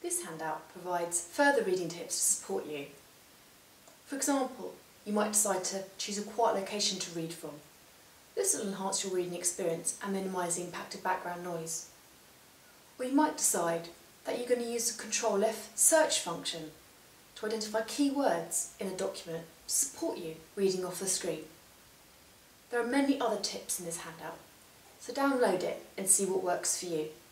This handout provides further reading tips to support you. For example, you might decide to choose a quiet location to read from. This will enhance your reading experience and minimise the impact of background noise. Or you might decide that you're going to use the Ctrl+F search function to identify keywords in a document to support you reading off the screen. There are many other tips in this handout, so download it and see what works for you.